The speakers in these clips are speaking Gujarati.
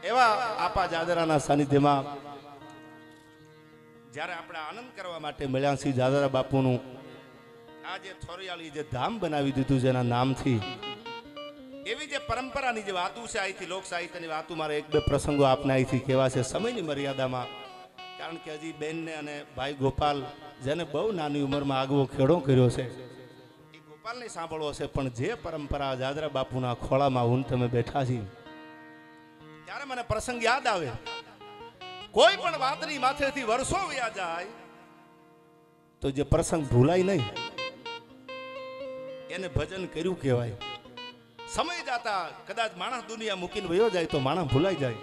એવા આપા જાદરાના સાનિધ્યમાં જ્યારે આપણે આનંદ કરવા માટે મળ્યા છીએ જાદરા બાપુનું આ જે થોરિયાળી જે ધામ બનાવી દીધું જેના નામથી એવી જે પરંપરાની જે વાતો છે અહીંથી લોક સાહિત્યની વાતો મારે એક બે પ્રસંગો આપને અહીંથી કહેવા છે સમયની મર્યાદામાં, કારણ કે હજી બેનને અને ભાઈ ગોપાલ જેને બહુ નાની ઉંમરમાં આગવો ખેડો કર્યો છે એ ગોપાલને સાંભળવો છે. પણ જે પરંપરા જાદરા બાપુના ખોળામાં હું તમે બેઠા છીએ ત્યારે મને પ્રસંગ યાદ આવે. કોઈ પણ વાતની માથેથી વર્ષો વ્યા જાય તો જે પ્રસંગ ભૂલાય નહીં એને ભજન કર્યું કહેવાય. સમય જાતા કદાચ માણસ દુનિયા મૂકીને વયો જાય તો માણસ ભૂલાઈ જાય.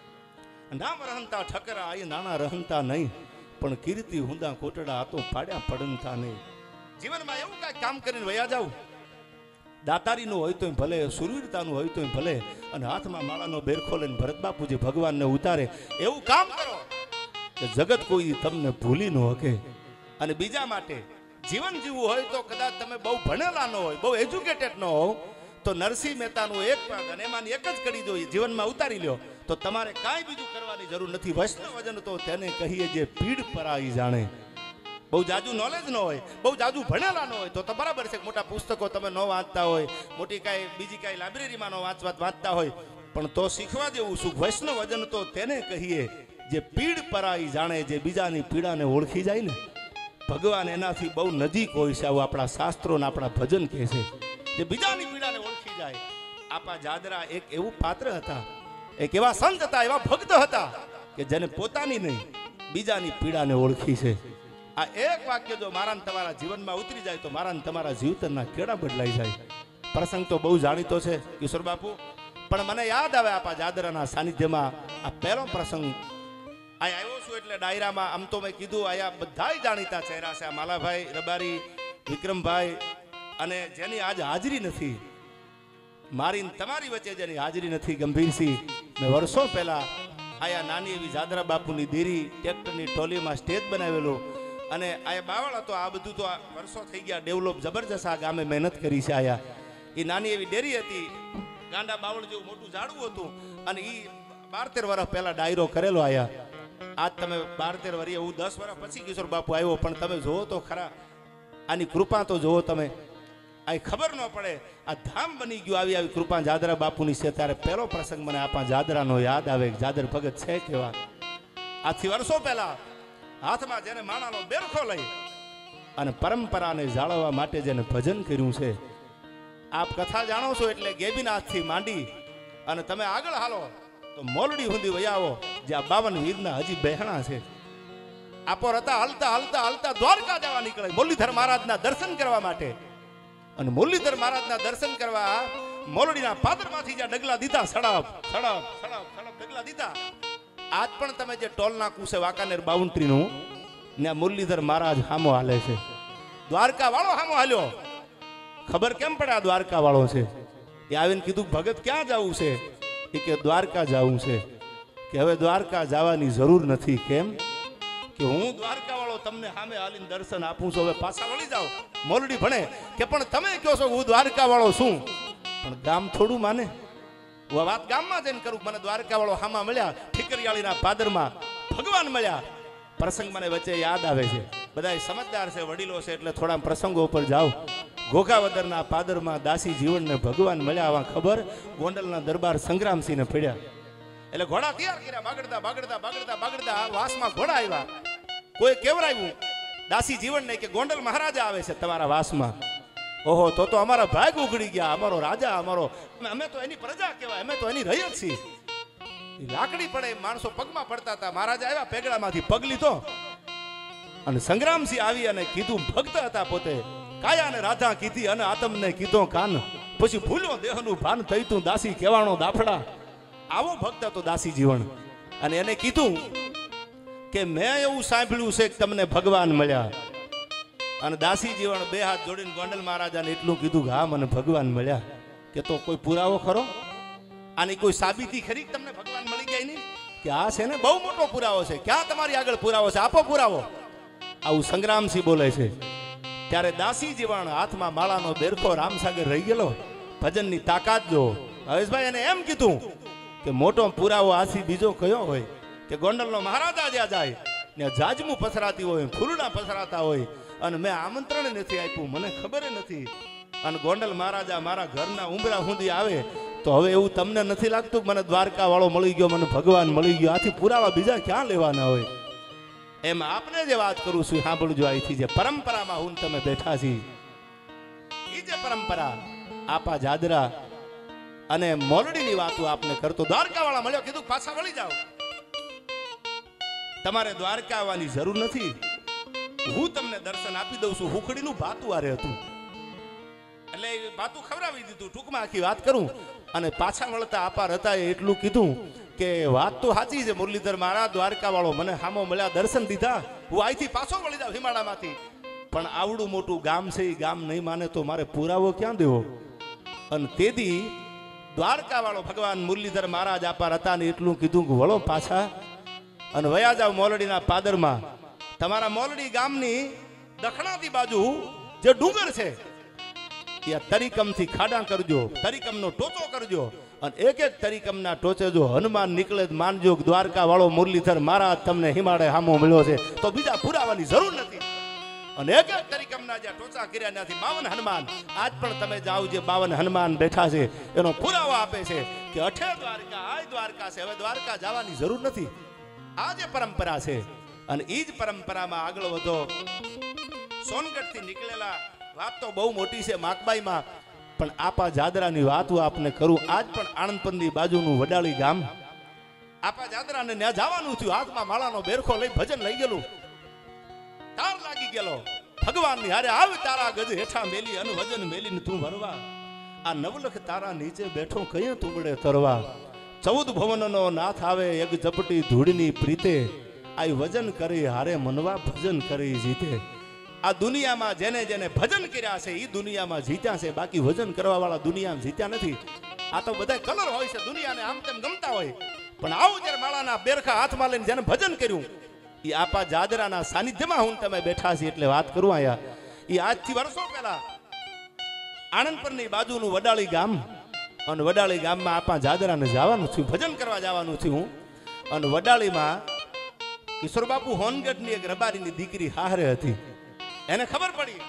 નામ રહનતા ઠકરા એ નાના રહનતા નહીં, પણ કીર્તિ હુંદા કોટડા તો પાડ્યા પડનતા નહીં. જીવનમાં એવું કાંઈ કામ કરીને વયા જાવ, દાતારીનું હોય તોય ભલે, સુરવીરતાનું હોય તોય ભલે, અને હાથમાં માળાનો બેરખો લઈને ભરત બાપુજી ભગવાનને ઉતારે એવું કામ કરો કે જગત કોઈ તમને ભૂલી ન શકે. અને બીજા માટે જીવન જીવવું હોય તો કદાચ તમે બહુ ભણેલા ન હોય, બહુ એજ્યુકેટેડ ન હો, તો નરસિંહ મહેતાનું એક પદ અને એમાંની એક જ કડી જો જીવનમાં ઉતારી લ્યો તો તમારે કાંઈ બીજું કરવાની જરૂર નથી. વૈષ્ણવજન તો તેને કહીએ જે પીડ પરાઈ જાણે. બહુ જાજુ નોલેજ ન હોય, બહુ જાજુ ભણેલા ન હોય તો બરાબર છે, મોટા પુસ્તકો તમે ન વાંચતા હોય, મોટી કાંઈ બીજી કાંઈ લાઇબ્રેરીમાં ન વાંચતા હોય, પણ તો શીખવા જેવું સુખ. વૈષ્ણવજન તો તેને કહીએ જે પીડ પરાઈ જાણે, જે બીજાની પીડાને ઓળખી જાય ને ભગવાન એનાથી બહુ નજીક હોય છે. આવું આપણા શાસ્ત્રો ને આપણા ભજન કહે છે, જે બીજાની પીડાને ઓળખી જાય. આપા જાદરા એક એવું પાત્ર હતા, એક એવા સંત હતા, એવા ભક્ત હતા કે જેને પોતાની નહીં બીજાની પીડાને ઓળખી છે. આ એક વાક્ય જો મારા તમારા જીવનમાં ઉતરી જાય તો મારા તમારા જીવતરના કેળા બદલાઈ જાય. પ્રસંગ તો બહુ જાણીતો છે કિશોર બાપુ, પણ મને યાદ આવે આપા જાદરાના સાનિધ્યમાં આ પહેલો પ્રસંગ. આ આવ્યો છું એટલે ડાયરામાં આમ તો મેં કીધું આયા બધાય જાણીતા ચહેરા છે. માલાભાઈ રબારી, વિક્રમભાઈ, અને જેની આજ હાજરી નથી, મારી તમારી વચ્ચે જેની હાજરી નથી, ગંભીરસિંહ. મેં વર્ષો પહેલા આયા નાની એવી જાદરા બાપુની દેરી ટ્રેક્ટરની ટોલીમાં સ્ટેજ બનાવેલું, અને આ બાવળ હતો. આ બધું તો વર્ષો થઈ ગયા, ડેવલપ જબરજસ્ત આ ગામે મહેનત કરી છે. આયા એ નાની એવી ડેરી હતી, ગાંડા બાવળ જેવું મોટું ઝાડવું હતું, અને એ 12-13 વર્ષ પહેલા ડાયરો કરેલો. આયા આજ તમે 12-13 વર્ષ, હું 10 વર્ષ પછી કિશોર બાપુ આવ્યો, પણ તમે જોવો તો ખરા આની કૃપા તો જોવો તમે. આ ખબર ન પડે આ ધામ બની ગયું. આવી આવી કૃપા જાદરા બાપુની છે. ત્યારે પહેલો પ્રસંગ મને આપા જાદરાનો યાદ આવે. જાદર ભગત છે કેવા. આજથી વર્ષો પહેલા હાથમાં જેને માણાનો બેરખો લઈ અને પરંપરાને જાળવવા માટે જેને ભજન કર્યું છે. આપ કથા જાણો છો એટલે ગેબીનાથથી માંડી અને તમે આગળ હાલો તો મોલડી સુધી વયાવો, જ્યાં 52 વીરના હજી બહેણા છે. આપો હતા હાલતા હાલતા હાલતા દ્વારકા જવા નીકળે મુરલીધર મહારાજના દર્શન કરવા માટે. અને મુરલીધર મહારાજના દર્શન કરવા મોલડીના પાદરમાંથી જ્યાં ડગલા દીધા, સડપ સડપ સડપ સડપ ડગલા દીધા. આજ પણ તમે જે ટોલ નાકું છે વાંકાનેર બાઉન્ડ્રીનું, ત્યાં મુરલીધર મહારાજ હામો હાલે છે. દ્વારકા વાળો હામો હાલ્યો. ખબર કેમ પડે આ દ્વારકા વાળો છે? એ આવીને કીધું ભગત ક્યાં જવું છે? એ કે દ્વારકા જવું છે. કે હવે દ્વારકા જવાની જરૂર નથી. કેમ? કે હું દ્વારકા વાળો તમને સામે હાલીને દર્શન આપું છું, હવે પાછા વળી જાઓ. મોલડી ભણે કે પણ તમે કહો છો હું દ્વારકા વાળો છું, પણ ગામ થોડું માને. હું વાત ગામમાં જઈને કરું. મને દ્વારકા વાળો હામા મળ્યા, ઠીકરિયાળીના પાદરમાં ભગવાન મળ્યા. પ્રસંગ મને વચ્ચે યાદ આવે છે. બધા સમજદાર છે, વડીલો છે, એટલે થોડા પ્રસંગો ઉપર જાઓ. ઘોઘાવદરના પાદરમાં દાસી જીવનને ભગવાન મળ્યા. આવા ખબર ગોંડલના દરબાર સંગ્રામસિંહને પડ્યા. એટલે ઘોડા તૈયાર કર્યા, બાગડતા બાગડતા બાગડતા બાગડતા વાસમાં ઘોડા આવ્યા. કોઈ કેવરાયું દાસી જીવનને કે ગોંડલ મહારાજા આવે છે તમારા વાસમાં. ઓહો, તો અમારા ભાગ ઉઘડી ગયા. અમારો રાજા, અમારો, અમે તો એની પ્રજા કહેવાય, અમે તો એની રૈયત છીએ. લાકડી પડે, માણસો પગમાં પડતા હતા. મહારાજા આવ્યા, પેગડામાંથી પગ લીધો અને સંગ્રામસિંહ આવી અને કીધું. ભક્ત હતા પોતે. કાયાને રાધા કીધી અને આતમને કીધો કાન. પછી ભૂલ્યો દેહનું ભાન થઈ તું દાસી કહેવાનો દાફડા. આવો ભક્ત હતો દાસી જીવન. અને એને કીધું કે મેં એવું સાંભળ્યું છે કે તમને ભગવાન મળ્યા. અને દાસી જીવન 2 હાથ જોડીને ગોંડલ મહારાજાને એટલું કીધું કે હા મને ભગવાન મળ્યા. કે તો કોઈ પુરાવો ખરો? આની કોઈ સાબિતી ખરી કે તમને ભગવાન મળી ગયા? નહીં કે આ છે ને બહુ મોટો પુરાવો છે. ક્યાં તમારી આગળ પુરાવો છે? આપો પુરાવો. આવું સંગ્રામસિંહ બોલે છે. ત્યારે દાસી જીવન હાથમાં માળાનો બેરખો રામસાગર રહી ગયેલો. ભજનની તાકાત જો. હવેશભાઈ એને એમ કીધું કે કે મોટો પુરાવો આથી બીજો કયો હોય કે ગોંડલનો મહારાજા જ્યાં જાય ને જાજમું પસરાતી હોય, ફૂલડા પસરાતા હોય, અને મેં આમંત્રણ નથી આપ્યું, મને ખબર નથી, અને ગોંડલ મહારાજા મારા ઘરના ઉંબરા સુધી આવે, તો હવે એવું તમને નથી લાગતું કે મને દ્વારકા વાળો મળી ગયો, મને ભગવાન મળી ગયો? આથી પુરાવા બીજા ક્યાં લેવાના હોય? એમ આપને જે વાત કરું છું સાંભળજો. અહીંથી જે પરંપરામાં હું તમે બેઠા છી, એ જે પરંપરા આપા જાદરા અને મોલડીની વાતો આપને કરતો. દ્વારકા વાળા મળ્યો, કીધું પાછા વળી જાઓ, તમારે દ્વારકા આવવાની જરૂર નથી, હું તમને દર્શન આપી દઉં છું. હુકડીનું ભાતું આરે હતું, એટલે એ ભાતું ખવડાવી દીધું. ટૂંકમાં આખી વાત કરું, અને પાછા વળતા આપાર હતા એટલું કીધું કે વાત તો સાચી છે મુરલીધર મારા, દ્વારકા વાળો મને સામો મળ્યા, દર્શન દીધા, હું અહીંથી પાછો વળી જાઉં હિમાળામાંથી, પણ આવડું મોટું ગામ છે, એ ગામ નહીં માને તો મારે પુરાવો ક્યાં દેવો? અને તેથી દ્વારકા વાળો ભગવાન મુરલીધર મહારાજ આપાર હતા ને એટલું કીધું કે વળો પાછા અને વયા જાવ મોલડીના પાદરમાં. તમારા મોલડી ગામની દક્ષિણાથી બાજુ જે ડુંગર છે એ તરીકમથી ખાડા કરજો, તરીકમનો ટોચો કરજો, અને એક એક તરીકમના ટોચે જો હનુમાન નીકળે માનજો દ્વારકા વાળો મુરલીધર મહારાજ તમને હિમાળે હામો મળ્યો છે, તો બીજા પુરાવાની જરૂર નથી. અને એક એક તરીકમના જે ટોચા કર્યા ત્યાંથી 52 હનુમાન, આજ પણ તમે જાઓ જે 52 હનુમાન બેઠા છે એનો પુરાવો આપે છે કે અઠે દ્વારકા આ દ્વારકા છે, હવે દ્વારકા જવાની જરૂર નથી. આ જે પરંપરા છે, અને એ જ પરંપરામાં આગળ વધો. સોનગઢથી નીકળેલા વાત તો બહુ મોટી છે માકબાઈમાં, પણ આપા જાદરાની વાત આપને કરું. આજ પણ આણંદપંની બાજુનું વડાળી ગામ, આપા જાદરાને ત્યાં જવાનું થયું. હાથમાં માળાનો બેરખો લઈ ભજન લઈ ગયેલું, તાર લાગી ગયેલો ભગવાનની હારે આવ તારા ગજ હેઠા મેલી અને વજન મેલીને તું ભરવા, આ નવલખ તારા નીચે બેઠો કયે તુંબડે તરવા, 14 ભવનનો નાથ આવે એક ઝપટી ધૂળની પ્રીતે, આ વજન કરી હારે મનવા ભજન કરી જીતે. આ દુનિયામાં જેને જેને ભજન કર્યા છે એ દુનિયામાં જીત્યા છે, બાકી વજન કરવા વાળા દુનિયામાં જીત્યા નથી. આ તો બધા કલર હોય છે, દુનિયાને આમ તેમ ગમતા હોય, પણ આવું જ્યારે માળાના બેરખા હાથમાં લઈને જેને ભજન કર્યું એ આપા જાદરાના સાનિધ્યમાં હું તમે બેઠા છીએ એટલે વાત કરું. આયા એ આજથી વર્ષો પહેલા આણંદપરની બાજુનું વડાળી ગામ, અને વડાળી ગામમાં આપા જાદરાને જવાનું છું, ભજન કરવા જવાનું છું હું. અને વડાળીમાં કિશોર બાપુ હોનગઢની એક રબારીની દીકરી હારે હતી, એને ખબર પડી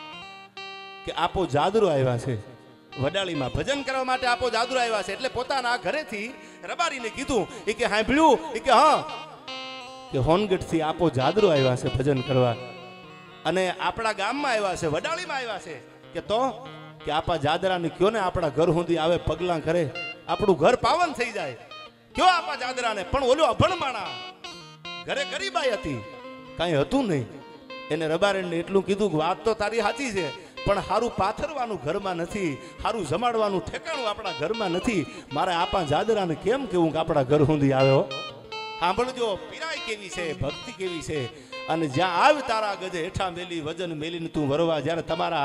કે આપો જાદરો આવ્યા છે વડાળીમાં, ભજન કરવા માટે આપો જાદરો આવ્યા છે, એટલે પોતાના ઘરેથી રબારીને કીધું એ કે સાંભળ્યું એ કે હા કે હોનગઢથી આપો જાદરો આવ્યા છે ભજન કરવા, અને આપણા ગામમાં આવ્યા છે, વડાળીમાં આવ્યા છે, કે તો કે આપા જાદરાને કયો ને આપણા ઘર સુધી આવે, પગલાં કરે, આપણું ઘર પાવન થઈ જાય. કયો આપા જાદરાને. પણ ઓલો અભણ માણા, ઘરે ગરીબાઈ હતી, કાંઈ હતું નહીં. એને રબારીને એટલું કીધું કે વાત તો તારી સાચી છે, પણ સારું પાથરવાનું ઘરમાં નથી, સારું જમાડવાનું ઠેકાણું આપણા ઘરમાં નથી, મારે આપા જાદરાને કેમ કેવું કે આપણા ઘર સુધી આવ્યો? સાંભળજો, પીરાઈ કેવી છે, ભક્તિ કેવી છે. અને જ્યાં આવ તારા ગજે હેઠા મેલી વજન મેલીને તું વરવા, જ્યારે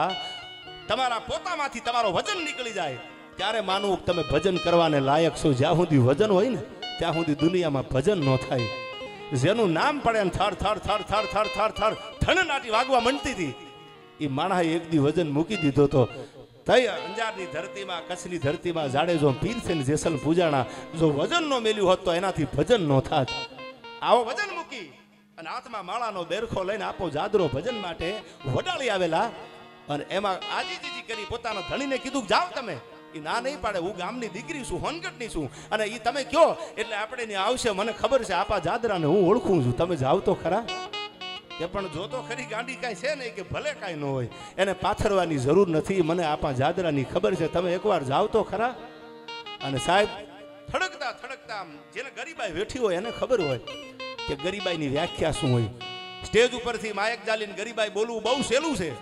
તમારા પોતામાંથી તમારો વજન નીકળી જાય ત્યારે માનવું તમે ભજન કરવાને લાયક છો. જ્યાં સુધી વજન હોય ને ત્યાં સુધી દુનિયામાં ભજન ન થાય. જેનું નામ પડે ને થર થર થર થર થર થર થર ધણનાટી વાગવા માંડતી હતી, એ માણસે એક દી વજન મૂકી દીધો તો તઈ અંજારની ધરતીમાં, કચ્છની ધરતીમાં જાડેજો પીર છે ને જેસલ પૂજાણા, જો વજન નો મેલ્યું હોત તો એનાથી ભજન નો થાત. આવો વજન મૂકી અને હાથમાં માળાનો બેરખો લઈને આપો જાદરો ભજન માટે વડાળી આવેલા, અને એમાં આજીજી કરી પોતાના ધણીને કીધું જાઓ તમે. એ ના નહીં પાડે, હું ગામની દીકરી છું, હોનગઢની છું, અને એ તમે કયો એટલે આપણે ને આવશે, મને ખબર છે આપા જાદરાને હું ઓળખું છું, તમે જાવ તો ખરા. કે પણ જો તો ખરી ગાંડી કાંઈ છે નહીં, કે ભલે કાંઈ ન હોય, એને પાથરવાની જરૂર નથી, મને આપા જાદરાની ખબર છે, તમે એકવાર જાવ તો ખરા. અને સાહેબ થડકતા થડકતા જેને ગરીબાઈ વેઠી હોય એને ખબર હોય કે ગરીબાઈની વ્યાખ્યા શું હોય. સ્ટેજ ઉપરથી માયક જાલીને ગરીબાઈ બોલવું બહુ સહેલું છે,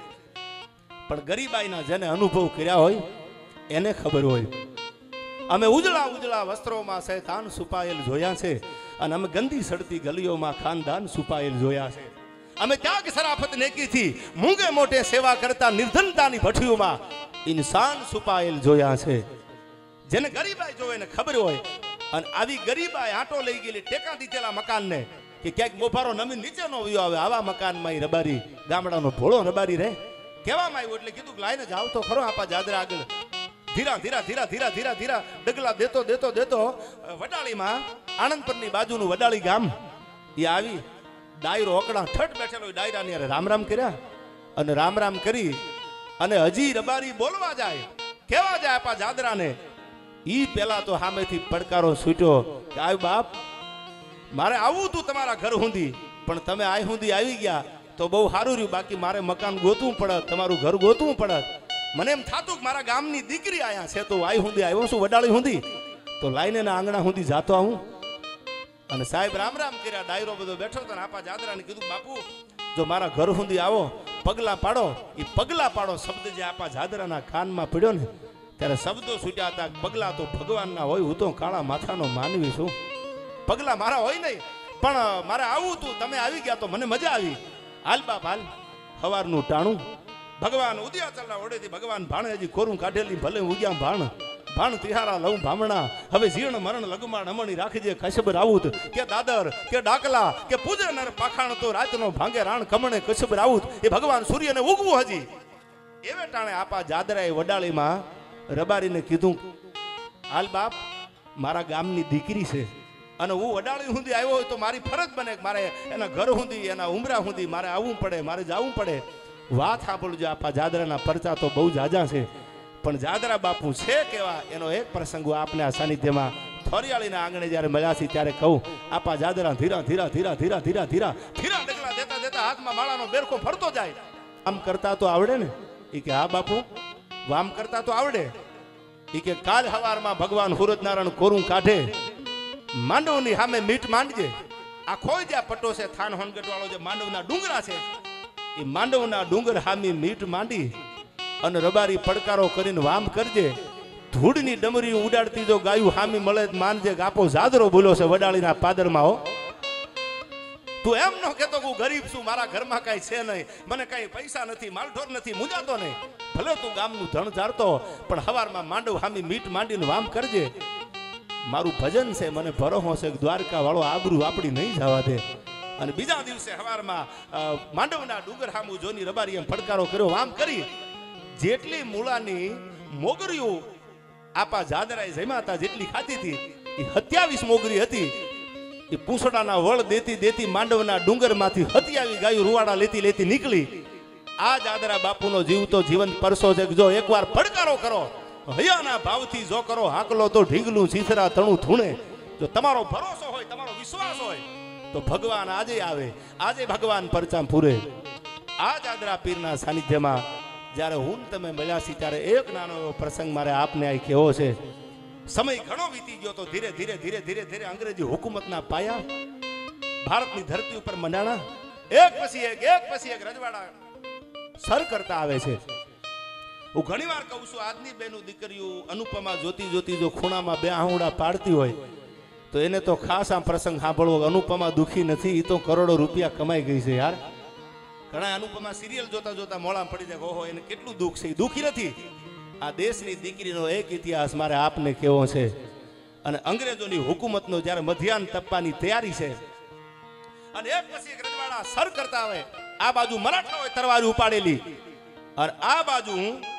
પણ ગરીબાઈના જેને અનુભવ કર્યા હોય એને ખબર હોય. અમે ઉજળા ઉજળા વસ્ત્રોમાં શૈતાન છુપાયેલ જોયા છે, અને અમે ગંદી સડતી ગલીઓમાં ખાનદાન છુપાયેલ જોયા છે. અમે ત્યાગ શરાફત નેકીથી મૂંગે મોટે સેવા કરતા નિર્ધનતાની ભઠ્ઠીઓમાં ઇન્સાન છુપાયેલ જોયા છે. જેને ગરીબાઈ જોવે એને ખબર હોય. અને આવી ગરીબાઈ આંટો લઈ ગયેલી ટેકા દીધેલા મકાનને કે ક્યાંક મોભારો નમી નીચે નો વયો આવે, આવા મકાનમાં રબારી ગામડાનો ભોળો રબારી રહે કહેવામાં આવ્યું. એટલે કીધું લાઈને જાવ તો ખરો આપા જાદરા આગળ. ધીરા ધીરા ધીરા ધીરા ધીરા ધીરા ડગલા દેતો દેતો દેતો વડાળીમાં આણંદપરની બાજુનું વડાળી ગામ એ આવી ડાયરો ઓકડા ઠઠ બેઠેલો ડાયરાની અરે રામ રામ કર્યા અને રામ રામ કરી અને હજી રબારી બોલવા જાય કેવા જાય આપા જાદરાને ઈ પેલા તો સામેથી પડકારો છૂટ્યો કે આવ બાપ મારે આવું તું તમારા ઘર હુંધી પણ તમે આ હુંધી આવી ગયા તો બહુ સારું રહ્યું બાકી મારે મકાન ગોતવું પડત તમારું ઘર ગોતવું પડત મને એમ થાતું કે મારા ગામની દીકરી આયા છે તો આઈ હુંધી આવ્યો છું વડાળી હુંધી તો લાઈને ના આંગણા હુંધી જાતો આવું અને સાહેબ રામ રામ કર્યા ડાયરો બધો બેઠો તો આપા જાદરાને કીધું બાપુ જો મારા ઘર સુધી આવો પગલા પાડો એ પગલા પાડો શબ્દ જે આપા જાદરાના કાનમાં પડ્યો ને ત્યારે શબ્દો છૂટ્યા હતા પગલા તો ભગવાનના હોય હું તો કાળા માથાનો માનવી છું પગલા મારા હોય નહીં પણ મારે આવું તું તમે આવી ગયા તો મને મજા આવી હાલ બાપ હાલ સવારનું ટાણું ભગવાન ઉદયાચલના ઓડેથી ભગવાન ભાણે હજી કોરું કાઢેલી ભલે ઉગ્યા ભાણ તિહારા લઉં ભામણા હવે જીર્ણ મરણ લગમાં નમણી રાખજે કશબર આવુત કે દાદર કે ડાકલા કે પૂજે નર પાખાણ તો રાતનો ભાંગે રાણ કમણે કશબર આવુત એ ભગવાન સૂર્યને ઉગવું હજી એવે ટાણે આપા જાદરાએ વડાળીમાં રબારીને કીધું હાલ બાપ મારા ગામની દીકરી છે અને હું વડાળી સુધી આવ્યો હોય તો મારી ફરજ બને કે મારે એના ઘર સુધી એના ઉમરા સુધી મારે આવવું પડે મારે જવું પડે વાત સાંભળજો આપા જાદરાના પરચા તો બહુ જાજા છે પણ જાદરા બાપુ છે કેવા એનો એક પ્રસંગ આપને આ સાનિધ્યમાં થોરિયાળીના આંગણે જ્યારે મળ્યા છે ત્યારે કહું આપા જાદરા ધીરા ધીરા ધીરા ધીરા ધીરા ધીરા ધીરા ડગલા દેતા દેતા હાથમાં માળાનો બેરકો ફરતો જાય આમ કરતા તો આવડે ને એ કે હા બાપુ વામ કરતા તો આવડે એ કે કાલ હવારમાં ભગવાન સૂરજનારાયણ કોરું કાઢે માંડવની સામે મીટ માંડજે આ ખોઈ જ્યાં પટ્ટો છે થાન હોનગઢ વાળો જે માંડવના ડુંગરા છે એ માંડવના ડુંગર સામે મીટ માંડી અને રબારી પડકારો કરીને વામ કરજે ધૂળની ડમરી ઉડાડતી જો ગાયું હામી મળે માનજે કે આપો જાદરો બોલ્યો છે વડાળીના પાદરમાં હો તું એમ ન કહેતો કે હું ગરીબ છું મારા ઘરમાં કાંઈ છે નહીં મને કાંઈ પૈસા નથી માલઢોર નથી મુંજાતો નહીં ભલે તું ગામનું ધણ ધારતો પણ હવારમાં માંડવ હામી મીટ માંડીને વામ કરજે મારું ભજન છે મને ભરોસો છે કે દ્વારકા વાળો આબરૂ આપણી નહીં જવા દે અને બીજા દિવસે હવારમાં માંડવના ડુંગર હામું જોની રબારી એમ પડકારો કર્યો વામ કરી જેટલી મૂળાની મોગરીઓ આપા જાદરાએ જમ્યા જેટલી ખાતી હતી એ 27 મોગરી હતી એ પૂંછડાના વળ દેતી દેતી માંડવના ડુંગરમાંથી 27 ગાયો રૂવાડા લેતી લેતી નીકળી આ જાદરા બાપુનો જીવ તો જીવંત પરસો છે કે જો એકવાર પડકારો કરો હૈયાના ભાવથી જો કરો હાકલો તો ઢીંગલું ચીથરા તણું ધૂણે જો તમારો ભરોસો હોય તમારો વિશ્વાસ હોય તો ભગવાન આજે આવે આજે ભગવાન પરચામ પૂરે આ જાદરા પીરના સાનિધ્યમાં જ્યારે હું તમે મળ્યા છી ત્યારે એક નાનો એવો પ્રસંગ મારે આપને આ કહેવો છે સમય ઘણો વીતી ગયો તો ધીરે ધીરે ધીરે ધીરે ધીરે અંગ્રેજી હુકુમતના પાયા ભારતની ધરતી ઉપર મંડાણા એક પછી એક રજવાડા સર કરતા આવે છે હું ઘણી વાર કહું છું આજની બેનું દીકરીઓ અનુપમા જોતી જોતી જો ખૂણામાં બે આહુડા પાડતી હોય તો એને તો ખાસ આ પ્રસંગ સાંભળવો અનુપમા દુખી નથી એ તો કરોડો રૂપિયા કમાઈ ગઈ છે યાર ઘણા અનુપમા સિરિયલ જોતા જોતા મોળા પડી જાય ઓહો એને કેટલું દુઃખ છે એ દુઃખી નથી આ દેશની દીકરીનો એક ઇતિહાસ મારે આપને કહેવો છે અને અંગ્રેજોની હુકુમતનો જ્યારે મધ્યાહન તપવાની તૈયારી છે અને એક પછી એક રજવાડા સર કરતા હોય આ બાજુ મરાઠાઓએ તરવારી ઉપાડેલી અને આ બાજુ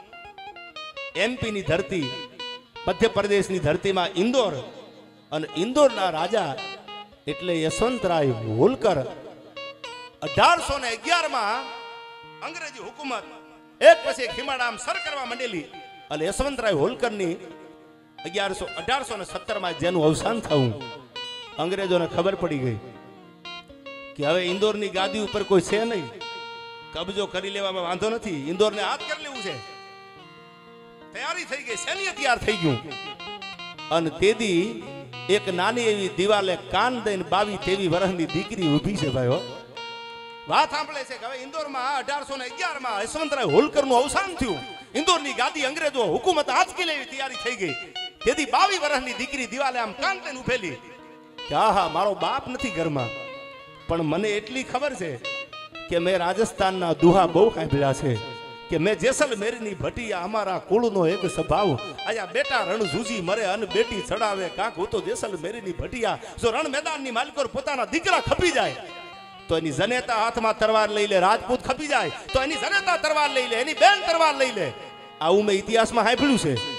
એમપીની ધરતી મધ્યપ્રદેશની ધરતીમાં ઇન્દોર અને ઇન્દોરના રાજા એટલે યશવંતરાય હોલકર 1811 અંગ્રેજી હુકુમત એક પછી એક હિમાડામ સર કરવા માંડેલી અને યશવંતરાય હોલકરની 1817 જેનું અવસાન થયું અંગ્રેજોને ખબર પડી ગઈ કે હવે ઇન્દોરની ગાદી ઉપર કોઈ છે નહીં કબજો કરી લેવામાં વાંધો નથી ઇન્દોરને હાથ કરી લેવું છે તૈયારી થઈ ગઈ સૈન્ય તૈયાર થઈ ગયું અને તેદી એક નાની એવી દિવાલે કાન દઈને 22-23 વર્ષની દીકરી ઊભી છે ભાઈઓ વાત સાંભળે છે કે હવે ઇન્દોરમાં 1811 યશવંતરાય હોલકરનું અવસાન થયું ઇન્દોરની ગાદી અંગ્રેજો હુકુમત આંચકી લેવી તૈયારી થઈ ગઈ તેથી 22 વર્ષની દીકરી દિવાલે આમ કાન દઈને ઊભેલી કે આહા મારો બાપ નથી ઘરમાં પણ મને એટલી ખબર છે કે મેં રાજસ્થાનના દુહા બહુ સાંભળ્યા છે કે મેં જેસલમેરની ભટિયા અમારા કુળનો એક સ્વભાવ આયા બેટા રણ જૂજી મરે અને બેટી ચડાવે કાંક હું તો જેસલમેરની ભટિયા જો રણ મેદાનની માલિકો પોતાના દીકરા ખપી જાય તો એની જનેતા હાથમાં તરવાર લઈ લે રાજપૂત ખપી જાય તો એની જનેતા તરવાર લઈ લે એની બેન તરવાર લઈ લે આવું મેં ઇતિહાસમાં સાંભળ્યું છે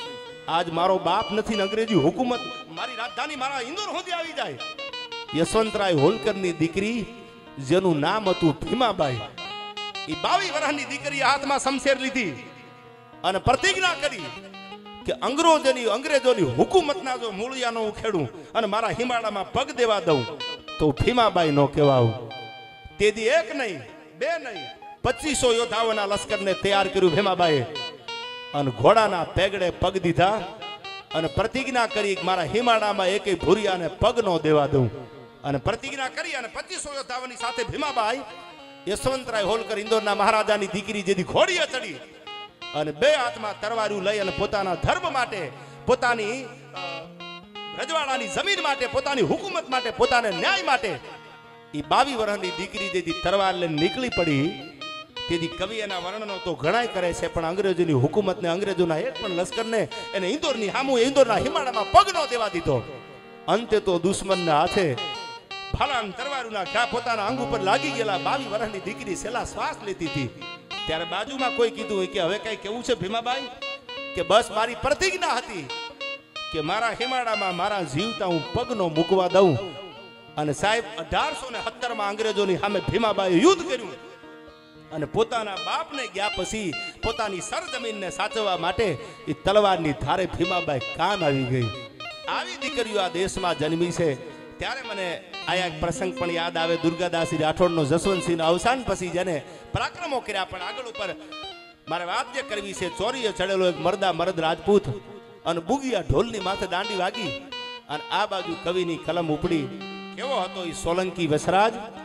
આજ મારો બાપ નથી ને અંગ્રેજી હુકુમત મારી રાજધાની મારા ઇન્દોર સુધી આવી જાય. યશવંતરાય હોલકરની દીકરી જેનું નામ હતું ભીમાબાઈ, એ 22 વર્ષની દીકરી હાથમાં શમશેર લીધી અને પ્રતિજ્ઞા કરી કે અંગ્રેજોની હુકુમતના જો મૂળિયા ન ઉખેડું અને મારા હિમાળામાં પગ દેવા દઉં તો ભીમાબાઈ નો કહેવાઉં. તેથી એક નહીં, બે નહીં, 2500 યોદ્ધાઓના લશ્કરને તૈયાર કર્યું ભીમાબાઈએ અને ઘોડાના પેગડે પગ દીધા અને પ્રતિજ્ઞા કરી કે મારા હિમાળામાં એકેય ભૂરિયાને પગ ન દેવા દઉં. અને પ્રતિજ્ઞા કરી અને 2500 યોદ્ધાઓની સાથે ભીમાબાઈ યશવંતરાય હોલકર ઇન્દોરના મહારાજાની દીકરી જેથી ઘોડીએ ચડી અને બે હાથમાં તરવારું લઈ અને પોતાના ધર્મ માટે, પોતાની રજવાડાની જમીન માટે, પોતાની હુકુમત માટે, પોતાને ન્યાય માટે એ 22 વર્ષની દીકરી જેથી તરવાર લઈને નીકળી પડી. તેથી કવિ એના વર્ણનો તો ઘણાય કરે છે, પણ અંગ્રેજોની હુકુમતને, અંગ્રેજોના એક પણ લશ્કરને એને ઇન્દોરની સામું, ઇન્દોરના હિમાળામાં પગ ન દેવા દીધો. અંતે તો દુશ્મનના હાથે ભાલાન તરવારુના ઘા પોતાના અંગ ઉપર લાગી ગયેલા 22 વર્ષની દીકરી છેલ્લા શ્વાસ લેતી હતી. ત્યારે બાજુમાં કોઈ કીધું કે હવે કઈ કેવું છે ભીમાબાઈ? કે બસ મારી પ્રતિજ્ઞા હતી કે મારા હિમાળામાં મારા જીવતા હું પગ નો મૂકવા દઉં. અને સાહેબ 1817 અંગ્રેજોની સામે ભીમાબાઈએ યુદ્ધ કર્યું અને પોતાના બાપને ગયા પછી પોતાની સરજમીનને સાચવવા માટે એ તલવારની ધારે ભીમાબાઈ કામ આવી ગઈ. આવી દીકરીઓ આ દેશમાં જન્મી છે. ત્યારે મને આયા એક પ્રસંગ પણ યાદ આવે. દુર્ગાદાસજી રાઠોડનો જસવંતસિંહના અવસાન પછી જેને પરાક્રમો કર્યા, પણ આગળ ઉપર મારે વાત જે કરવી છે, ચોરીએ ચડેલો એક મર્દ રાજપૂત અને બુગિયા ઢોલની માથે દાંડી વાગી અને આ બાજુ કવિની કલમ ઉપડી. કેવો હતો એ સોલંકી વસરાજ?